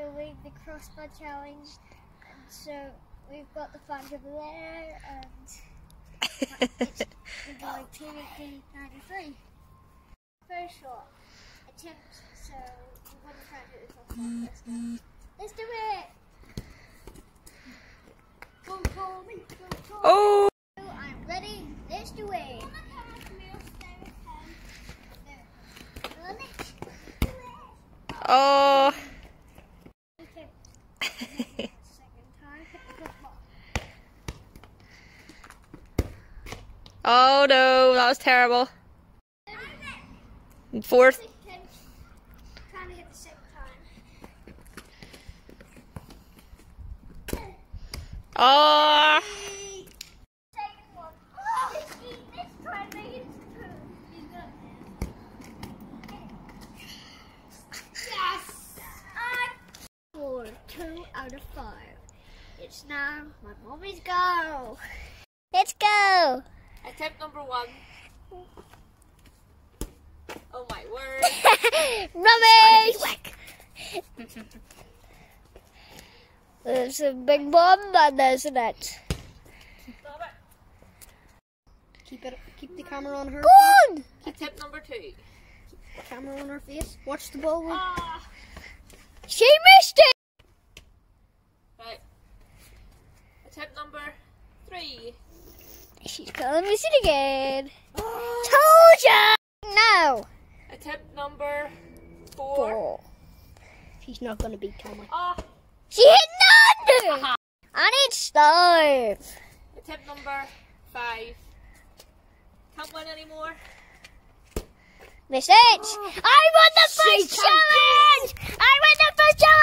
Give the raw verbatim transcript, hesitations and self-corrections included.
doing the crossbar challenge, and so we've got the flag over there, and it's going T V P ninety-three. First shot attempt, so we're going to try and hit the crossbar. Let's go. Let's do it! Don't call me, don't call Oh! me. I'm ready, let's do it! Oh! Oh no, that was terrible. Fourth. Trying to hit the second time. Oh! Second one. Oh, let's eat this, try and make it two. You got this. Yes! I scored two out of five. It's now my mommy's go. Let's go. Attempt number one. Oh my word. Rubbish! There's a big bomb and there's a net. Stop it. Keep it. Keep the camera on her. Good! Attempt number two. Keep the camera on her face. Watch the ball. Ah. She missed it! Right. Attempt number three. She's gonna miss it again. Told ya! No! Attempt number four. Four. She's not gonna beat Tommy. Ah. She hit none! Aha. I need starve. Attempt number five. Can't win anymore. Miss it! I won the first challenge! I won the first challenge!